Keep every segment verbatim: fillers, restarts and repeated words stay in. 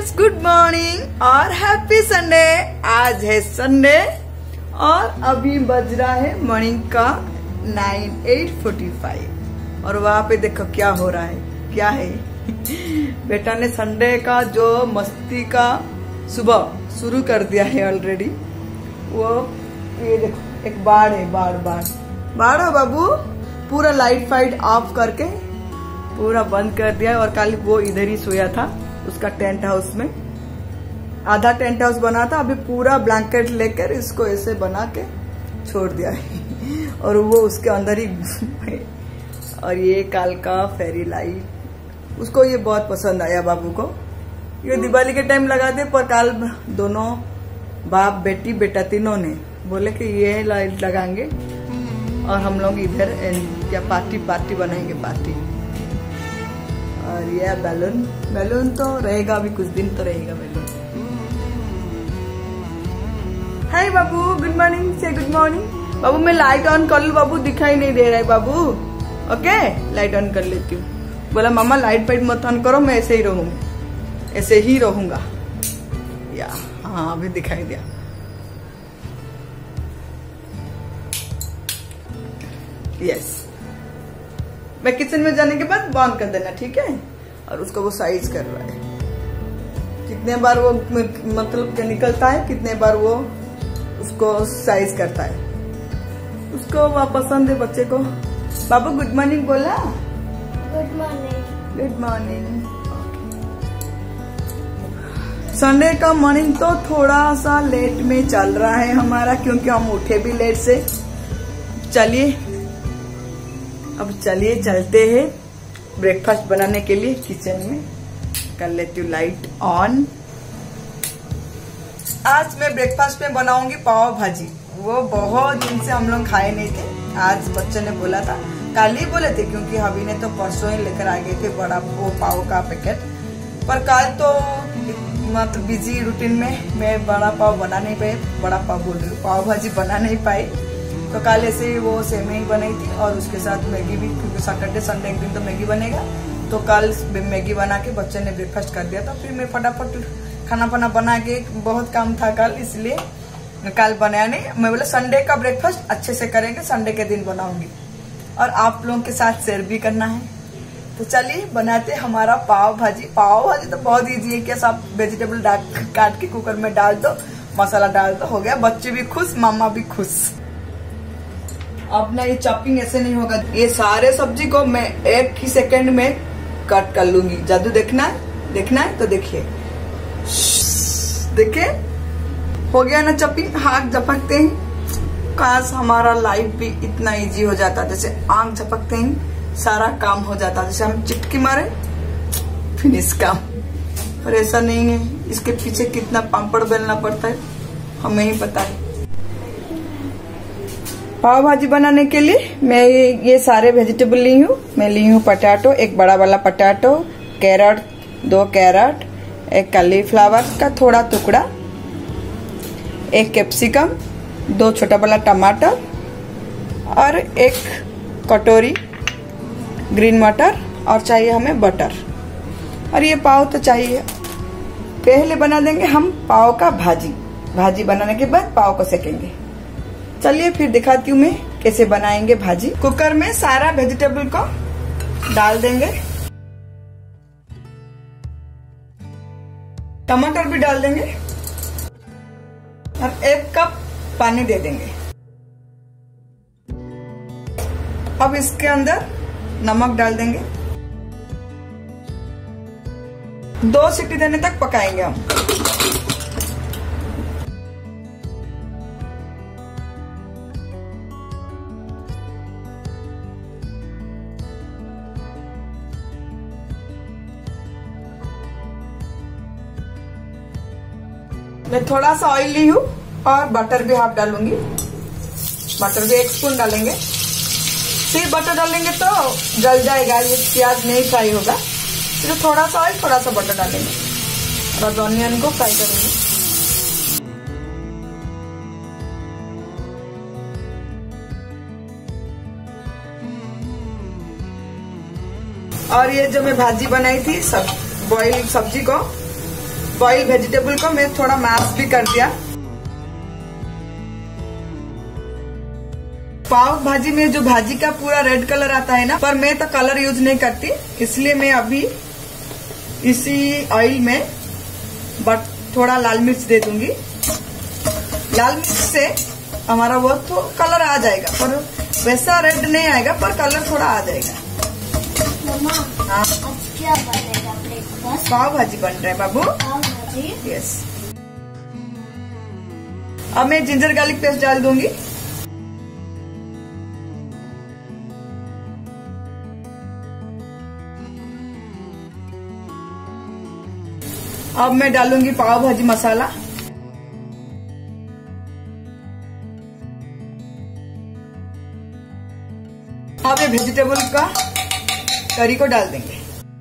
Friends, good morning और happy Sunday. आज है संडे और अभी बज रहा है मॉर्निंग का नाइन एट फोर्टी फाइव और वहाँ पे देखो क्या हो रहा है। क्या है बेटा ने संडे का जो मस्ती का सुबह शुरू कर दिया है ऑलरेडी। वो ये देखो एक बाढ़ है, बाढ़ बाढ़ बाढ़ हो बाबू। पूरा लाइट फाइट ऑफ करके पूरा बंद कर दिया। और कल वो इधर ही सोया था उसका टेंट हाउस में। आधा टेंट हाउस बना था, अभी पूरा ब्लैंकेट लेकर इसको ऐसे बना के छोड़ दिया है और वो उसके अंदर ही है। और ये कल का फेरी लाइट उसको ये बहुत पसंद आया बाबू को। ये दिवाली के टाइम लगाते, पर कल दोनों बाप बेटी बेटा तीनों ने बोले कि ये लाइट लगाएंगे और हम लोग इधर क्या पार्टी पार्टी बनाएंगे पार्टी। और ये बैलून बैलून तो रहेगा, अभी कुछ दिन तो रहेगा बैलून। हाय बाबू, गुड मॉर्निंग से गुड मॉर्निंग। बाबू मैं लाइट ऑन कर लूं, बाबू दिखाई नहीं दे रहा है बाबू। ओके लाइट ऑन कर लेती हूँ। बोला मामा लाइट फाइट मत ऑन करो, मैं ऐसे ही रहूंगा, ऐसे ही रहूंगा। या हाँ अभी दिखाई दिया। यस, मैं किचन में जाने के बाद बंद कर देना, ठीक है। और उसको वो साइज कर रहा है, कितने बार वो मतलब निकलता है, कितने बार वो उसको साइज करता है। उसको वह पसंद है बच्चे को। बाबू गुड मॉर्निंग बोला। Good morning. Good morning. Sunday का मॉर्निंग तो थोड़ा सा लेट में चल रहा है हमारा, क्योंकि हम उठे भी लेट से। चलिए अब चलिए चलते हैं ब्रेकफास्ट बनाने के लिए। किचन में कर लेती हूँ लाइट ऑन। आज मैं ब्रेकफास्ट में बनाऊंगी पाव भाजी। वो बहुत दिन से हम लोग खाए नहीं थे, आज बच्चे ने बोला था, कल ही बोले थे क्योंकि हबी ने तो परसों ही लेकर आ गए थे बड़ा वो पाव का पैकेट। पर कल तो मतलब बिजी रूटीन में मैं बड़ा पाव बना नहीं पाई, बड़ा पाव बोल रही हूँ पाव भाजी बना नहीं पाई। तो कल ऐसे ही वो सेवई बनाई थी और उसके साथ मैगी भी, क्योंकि सैटरडे संडे एक दिन तो मैगी बनेगा। तो कल मैगी बना के बच्चे ने ब्रेकफास्ट कर दिया था। फिर मैं फटाफट खाना पाना बना के, बहुत काम था कल इसलिए कल बनाया नहीं। मैं बोला संडे का ब्रेकफास्ट अच्छे से करेंगे, संडे के दिन बनाऊंगी और आप लोगों के साथ शेयर भी करना है। तो चलिए बनाते हमारा पाव भाजी। पाव भाजी तो बहुत इजी है, क्या सब वेजिटेबल काट के कुकर में डाल दो, मसाला डाल दो, हो गया। बच्चे भी खुश, मामा भी खुश। अब ना ये चॉपिंग ऐसे नहीं होगा, ये सारे सब्जी को मैं एक ही सेकंड में कट कर लूंगी। जादू देखना है, देखना है तो देखिए, देखिए हो गया ना चॉपिंग। हाथ झपकते ही काश हमारा लाइफ भी इतना इजी हो जाता, जैसे आंख झपकते ही सारा काम हो जाता, जैसे हम चिटकी मारे फिनिश काम। पर ऐसा नहीं है, इसके पीछे कितना पापड़ बेलना पड़ता है हमें ही पता है। पाव भाजी बनाने के लिए मैं ये, ये सारे वेजिटेबल ली हूँ। मैं ली हूँ पटाटो, एक बड़ा वाला पटाटो, कैरट, दो कैरट, एक कालीफ्लावर का थोड़ा टुकड़ा, एक कैप्सिकम, दो छोटा वाला टमाटर और एक कटोरी ग्रीन मटर, और चाहिए हमें बटर। और ये पाव तो चाहिए। पहले बना देंगे हम पाव का भाजी। भाजी बनाने के बाद पाव को सेकेंगे। चलिए फिर दिखाती हूँ मैं कैसे बनाएंगे भाजी। कुकर में सारा वेजिटेबल को डाल देंगे, टमाटर भी डाल देंगे और एक कप पानी दे देंगे। अब इसके अंदर नमक डाल देंगे। दो सीटी देने तक पकाएंगे हम। मैं थोड़ा सा ऑयल ली हूँ और बटर भी हाफ डालूंगी। बटर भी एक स्पून डालेंगे। सिर्फ बटर डालेंगे तो जल जाएगा, ये प्याज नहीं फ्राई होगा। तो थोड़ा सा ऑयल, थोड़ा सा बटर डालेंगे और ऑनियन को फ्राई करेंगे। और ये जो मैं भाजी बनाई थी सब बॉइल सब्जी को बॉइल वेजिटेबल को मैं थोड़ा मैश भी कर दिया। पाव भाजी में जो भाजी का पूरा रेड कलर आता है ना, पर मैं तो कलर यूज नहीं करती, इसलिए मैं अभी इसी ऑयल में बट थोड़ा लाल मिर्च दे दूंगी। लाल मिर्च से हमारा वो तो कलर आ जाएगा, पर वैसा रेड नहीं आएगा, पर कलर थोड़ा आ जाएगा। मम्मा, हाँ, आज क्या बनेगा ब्रेकफास्ट? पाव भाजी बन रहा है बाबू। पाव भाजी। यस। अब मैं जिंजर गार्लिक पेस्ट डाल दूंगी। अब मैं डालूंगी पाव भाजी मसाला। अब ये वेजिटेबल का करी को डाल देंगे।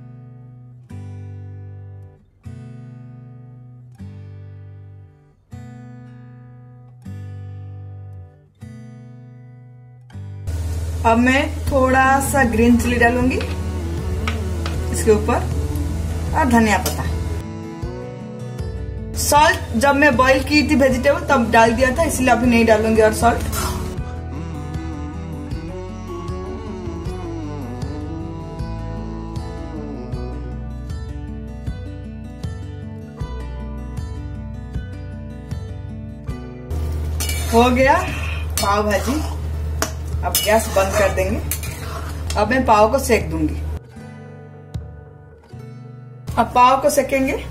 अब मैं थोड़ा सा ग्रीन चिली डालूंगी इसके ऊपर और धनिया पत्ता। सॉल्ट जब मैं बॉईल की थी वेजिटेबल तब डाल दिया था, इसलिए अभी नहीं डालूंगी और सॉल्ट। हो गया पाव भाजी। अब गैस बंद कर देंगे। अब मैं पाव को सेक दूंगी। अब पाव को सेकेंगे।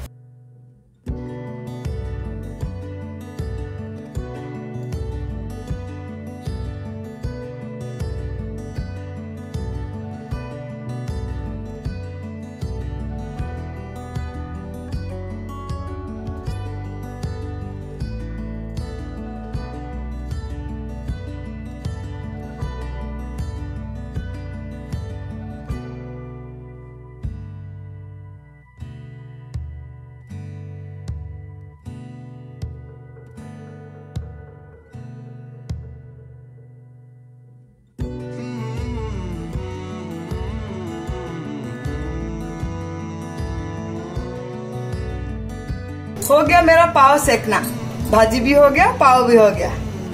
हो गया मेरा पाव सेकना। भाजी भी हो गया, पाव भी हो गया।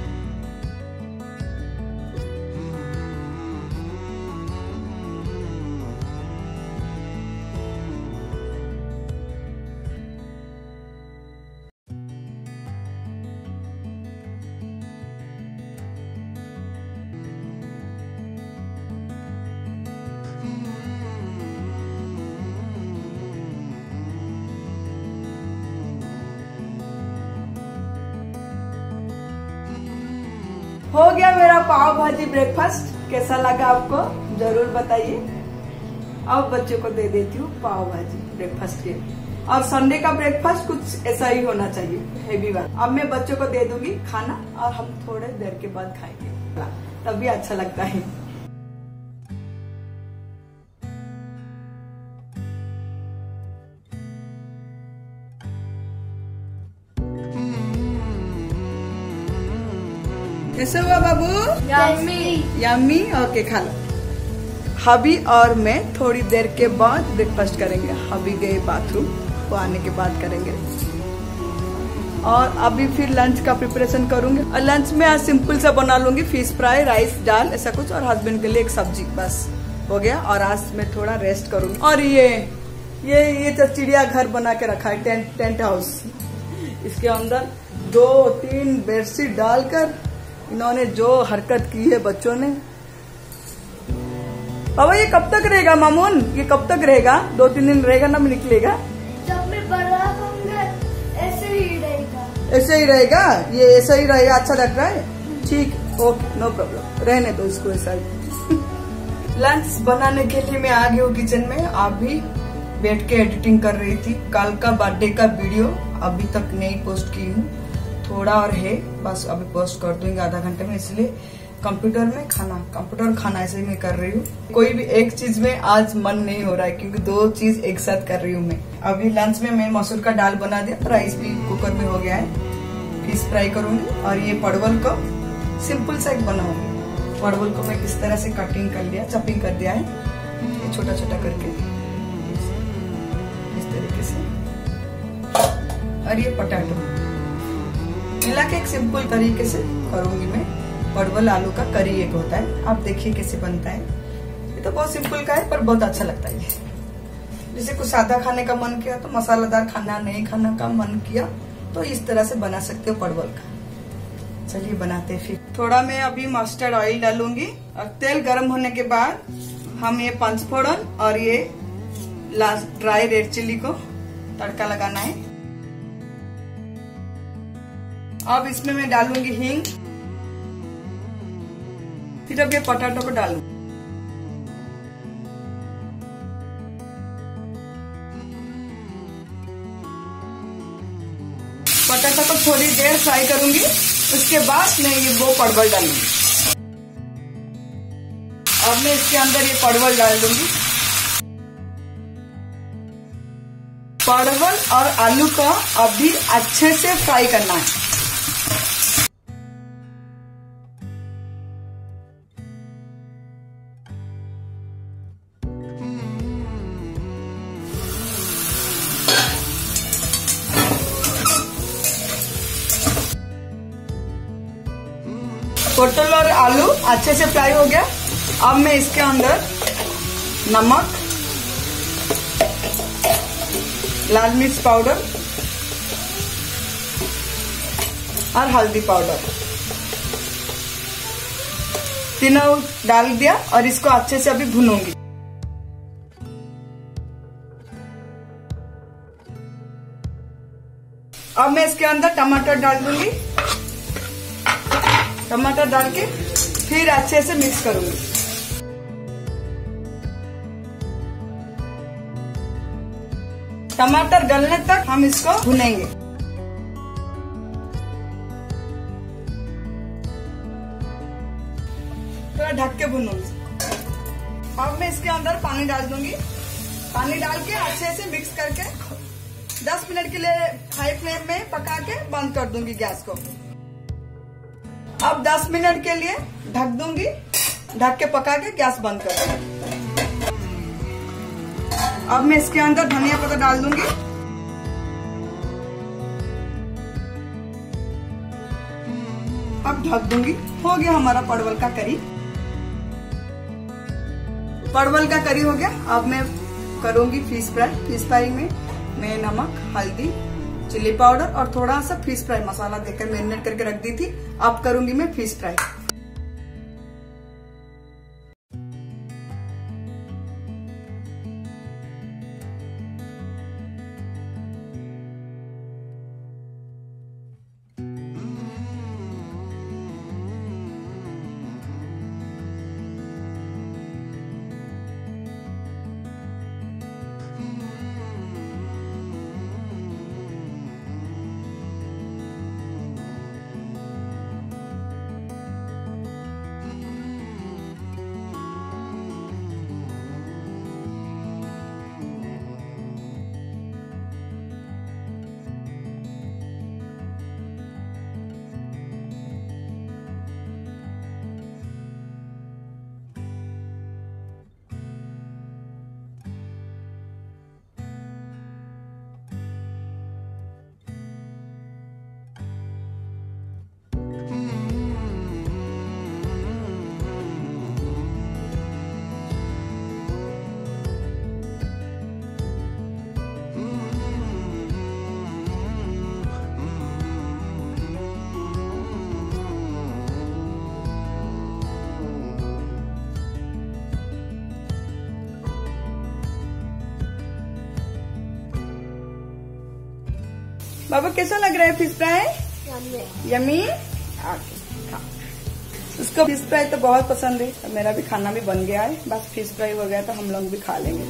हो गया मेरा पाव भाजी ब्रेकफास्ट। कैसा लगा आपको जरूर बताइए। अब बच्चों को दे देती हूँ पाव भाजी ब्रेकफास्ट के। और संडे का ब्रेकफास्ट कुछ ऐसा ही होना चाहिए, हेवी वाला। अब मैं बच्चों को दे दूंगी खाना और हम थोड़े देर के बाद खाएंगे, तभी अच्छा लगता है। कैसे हुआ बाबू? यम्मी। यम्मी। ओके, खा लो। हबी और मैं थोड़ी देर के बाद ब्रेकफास्ट करेंगे। हबी गए बाथरूम, वो आने के बाद करेंगे। और अभी फिर लंच का प्रिपरेशन करूंगी। और लंच में आज सिंपल सा बना लूंगी, फिश फ्राई, राइस, दाल, ऐसा कुछ, और हस्बैंड के लिए एक सब्जी, बस हो गया। और आज मैं थोड़ा रेस्ट करूंगी। और ये ये ये तो चिड़िया घर बना के रखा है, टेंट टेंट हाउस। इसके अंदर दो तीन बेडशीट डालकर इन्होंने जो हरकत की है बच्चों ने। बाबा ये कब तक रहेगा मामून? ये कब तक रहेगा? दो तीन दिन रहेगा ना, मैं निकलेगा? जब मैं बड़ा होऊंगा ऐसे ही रहेगा। ऐसे ही रहेगा? ये ऐसा ही रहेगा? अच्छा लग रहा है? ठीक, ओके, नो प्रॉब्लम, रहने दो इसको ऐसा ही। लंच बनाने के लिए मैं आ गई हूँ किचन में। अभी बैठ के एडिटिंग कर रही थी। कल का बर्थडे का वीडियो अभी तक नहीं पोस्ट की हूँ, थोड़ा और है, बस अभी पोस्ट कर दूंगी आधा घंटे में। इसलिए कंप्यूटर में खाना कंप्यूटर खाना ऐसे ही मैं कर रही हूँ। कोई भी एक चीज में आज मन नहीं हो रहा है, क्योंकि दो चीज एक साथ कर रही हूँ मैं। अभी लंच में मैं मसूर का दाल बना दिया, राइस भी कुकर में हो गया है। फिश फ्राई करूंगी और ये परवल को सिंपल सा एक बनाऊंगी। परवल को मैं किस तरह से कटिंग कर लिया, चॉपिंग कर दिया है, ये छोटा छोटा करके इस तरीके से। और ये पोटैटो मिला के एक सिंपल तरीके से करूंगी मैं। परवल आलू का करी एक होता है, आप देखिए कैसे बनता है। ये तो बहुत सिंपल का है पर बहुत अच्छा लगता है। जैसे कुछ सादा खाने का मन किया तो मसालेदार खाना नहीं खाना का मन किया तो इस तरह से बना सकते हो परवल का। चलिए बनाते हैं। फिर थोड़ा मैं अभी मस्टर्ड ऑयल डालूंगी और तेल गर्म होने के बाद हम ये पंचफोड़न और ये लास्ट ड्राई रेड चिल्ली को तड़का लगाना है। अब इसमें मैं डालूंगी हींग। फिर अब ये पोटैटो को डालूंगी। पोटैटो को थोड़ी देर फ्राई करूंगी, उसके बाद मैं ये वो परवल डालूंगी। अब मैं इसके अंदर ये परवल डाल दूंगी। परवल और आलू को अभी अच्छे से फ्राई करना है। पोटल और आलू अच्छे से फ्राई हो गया। अब मैं इसके अंदर नमक, लाल मिर्च पाउडर और हल्दी पाउडर तीनों डाल दिया और इसको अच्छे से अभी भूनूंगी। अब मैं इसके अंदर टमाटर डाल दूंगी। टमाटर डाल के फिर अच्छे से मिक्स करूंगी। टमाटर गलने तक हम इसको भुनेंगे। थोड़ा ढक के भूनूंगी। अब मैं इसके अंदर पानी डाल दूंगी। पानी डाल के अच्छे से मिक्स करके दस मिनट के लिए हाई फ्लेम में पका के बंद कर दूंगी गैस को। अब दस मिनट के लिए ढक दूंगी। ढक के पका के गैस बंद कर दूंगी। अब मैं इसके अंदर धनिया पत्ता डाल दूंगी। अब ढक दूंगी। हो गया हमारा परवल का करी। परवल का करी हो गया। अब मैं करूंगी फिश फ्राई। फिश फ्राई में मैं नमक, हल्दी, चिली पाउडर और थोड़ा सा फिश फ्राई मसाला देकर मैरिनेट करके रख दी थी। अब करूंगी मैं फिश फ्राई। बाबा कैसा लग रहा है फिश फ्राई? यमी। उसको फिश फ्राई तो बहुत पसंद है। मेरा भी खाना भी बन गया है। बस फिश फ्राई हो गया तो हम लोग भी खा लेंगे।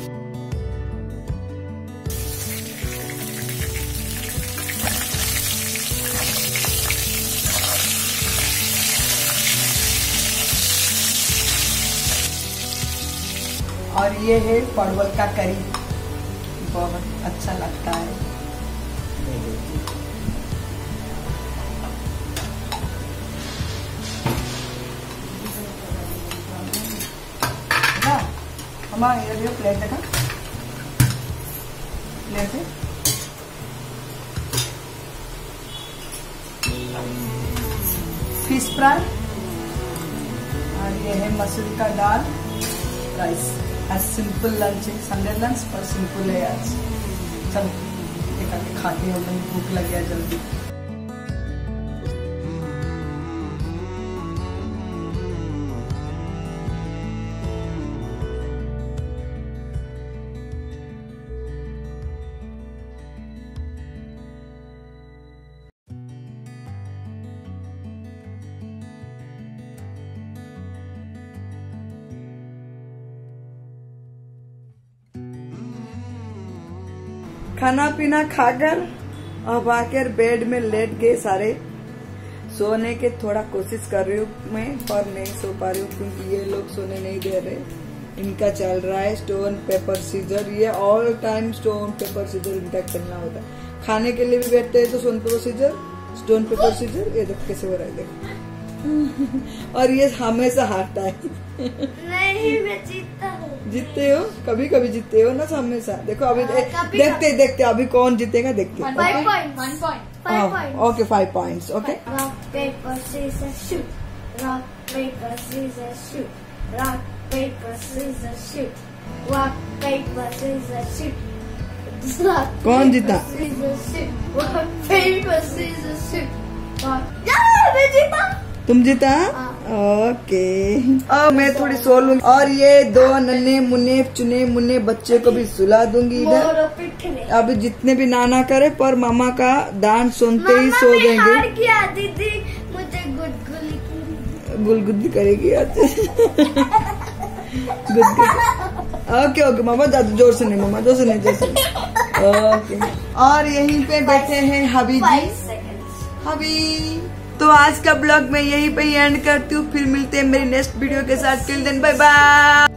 और ये है परवल का करी। बहुत अच्छा लगता है। अम्मा ये देखो प्लेट देखा, प्लेट है। फिश फ्राई और ये है मसूर का दाल राइस। आज सिंपल लंच है, संडे लंच पर सिंपल है आज। चलो ये करके खाते हो, भूख लग गया जल्दी। खाना पीना खाकर अब आकर बेड में लेट गए सारे। सोने के थोड़ा कोशिश कर रही हूँ मैं, पर नहीं सो पा रही हूँ क्योंकि ये लोग सोने नहीं दे रहे। इनका चल रहा है स्टोन पेपर सीजर, ये all time stone paper scissor इनका खेलना होता है। खाने के लिए भी बैठते हैं तो stone paper scissor stone paper scissor. ये देख कैसे हो रहा है, देखो। और ये हमेशा हारता है। नहीं, मैं जीतता हूँ। जीतते हो, कभी कभी जीतते हो ना हमेशा। देखो अभी देखते देखते अभी कौन जीतेगा देखते। Five point one point five point okay five points okay. Rock paper scissor shoot, rock paper scissor shoot, rock paper scissor shoot, rock paper scissor shoot. कौन जीता? Scissor shoot, rock paper scissor shoot. मैं जीता। तुम जीता? Okay. अब मैं थोड़ी सो लूंगी और ये दो नन्हे मुन्ने चुने मुन्ने बच्चे को भी सुला दूंगी इधर। अभी जितने भी नाना करे पर मामा का डांस सुनते ही सो मैं देंगे। हार गया दीदी, मुझे गुदगुली गुलगुदी करेगी अच्छा। गुदगुदी। ओके ओके मामा ज्यादा जोर से नहीं, मामा जोर से नहीं, जोर से नहीं। ओके। और यहीं पे बैठे हैं हबी जी। हबी। तो आज का ब्लॉग मैं यहीं पे एंड करती हूँ, फिर मिलते हैं मेरी नेक्स्ट वीडियो के साथ। Till then bye bye.